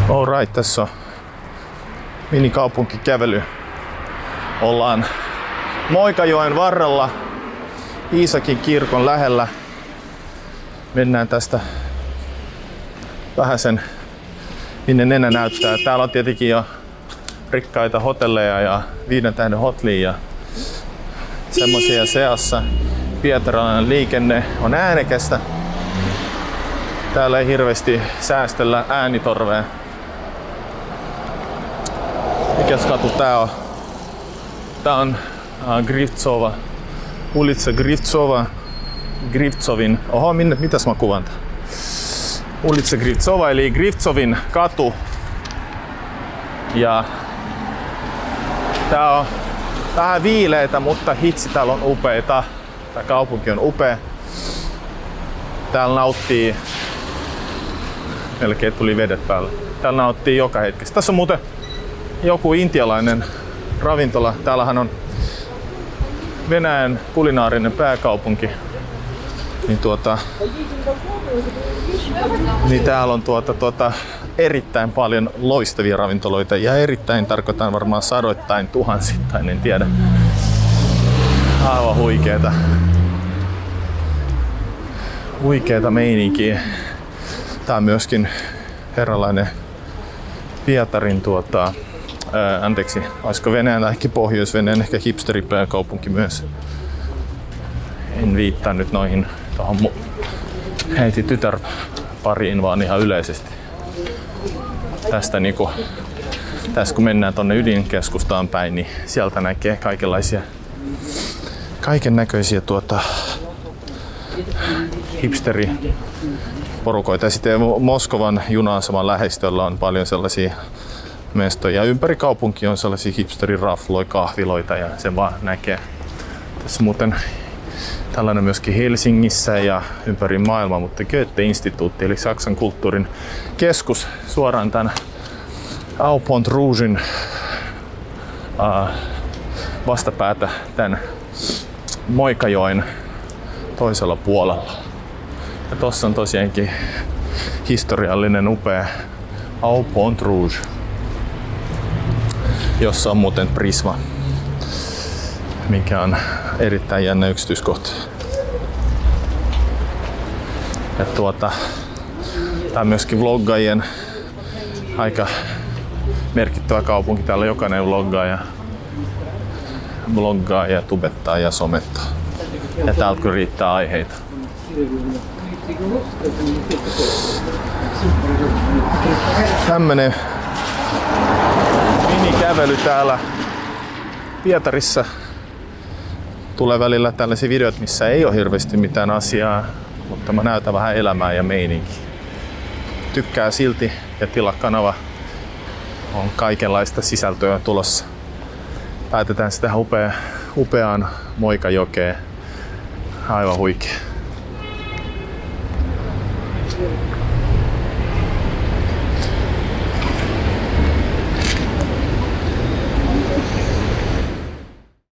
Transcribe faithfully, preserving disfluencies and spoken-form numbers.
Alright, tässä on minikaupunkikävely. Ollaan Moikajoen varrella Iisakin kirkon lähellä. Mennään tästä vähäsen minne nenä näyttää. Täällä on tietenkin jo rikkaita hotelleja ja viiden tähden hotlia ja semmosia seassa. Pietarilainen liikenne on äänekästä. Täällä ei hirveästi säästellä äänitorvea. Mikäs katu tää on? Tää on uh, Grivtsova. Ulitsa Grivtsova. Grivtsovin. Oho, minne, mitäs mä kuvan tää? Ulitsa Grivtsova eli Grivtsovin katu. Ja tää on vähän viileitä, mutta hitsi, täällä on upeita. Tää kaupunki on upea. Täällä nauttii, melkein tuli vedet päälle. Täällä nauttii joka hetkessä. Tässä on muuten joku intialainen ravintola. Täällähän on Venäjän kulinaarinen pääkaupunki. Niin tuota, niin täällä on tuota, tuota, erittäin paljon loistavia ravintoloita ja erittäin tarkoitan varmaan sadoittain, tuhansittain, en tiedä. Aivan huikeeta. Huikeeta meininkiä. Tää on myöskin herralainen Pietarin tuota, ää, anteeksi, olisiko Venäjän tai ehkä Pohjois-Venäjän ehkä hipsteripääkaupunki myös. En viittaa nyt noihin tohon mu- heiti tytärpariin, vaan ihan yleisesti. Tästä niinku, tässä kun mennään tonne ydinkeskustaan päin, niin sieltä näkee kaikenlaisia, kaiken näköisiä tuota, hipsteriporukoita. Ja sitten Moskovan juna-aseman lähestöllä on paljon sellaisia mestoja. Ympäri kaupunki on sellaisia hipsterirafloja, kahviloita ja sen vaan näkee. Tässä muuten tällainen myöskin Helsingissä ja ympäri maailmaa, mutta Goethe-instituutti eli Saksan kulttuurin keskus suoraan tämän Au Pont Rougen uh, vastapäätä tämän Moikajoen toisella puolella. Ja tossa on tosiaankin historiallinen upea Au Pont Rouge, jossa on muuten Prisma, mikä on erittäin jännä yksityiskohta. Ja tuota, tää on myöskin vloggaajien aika merkittävä kaupunki. Täällä jokainen vloggaa ja vloggaa ja tubettaa ja somettaa. Ja täältä kyllä riittää aiheita. Tämmönen minikävely täällä Pietarissa. Tulee välillä tällaisia videoita, missä ei ole hirveästi mitään asiaa, mutta mä näytän vähän elämää ja meininkiä. Tykkää silti ja tilaa kanava. On kaikenlaista sisältöä tulossa. Päätetään sitä upea, upeaan Moikajokeen. Aivan huikea.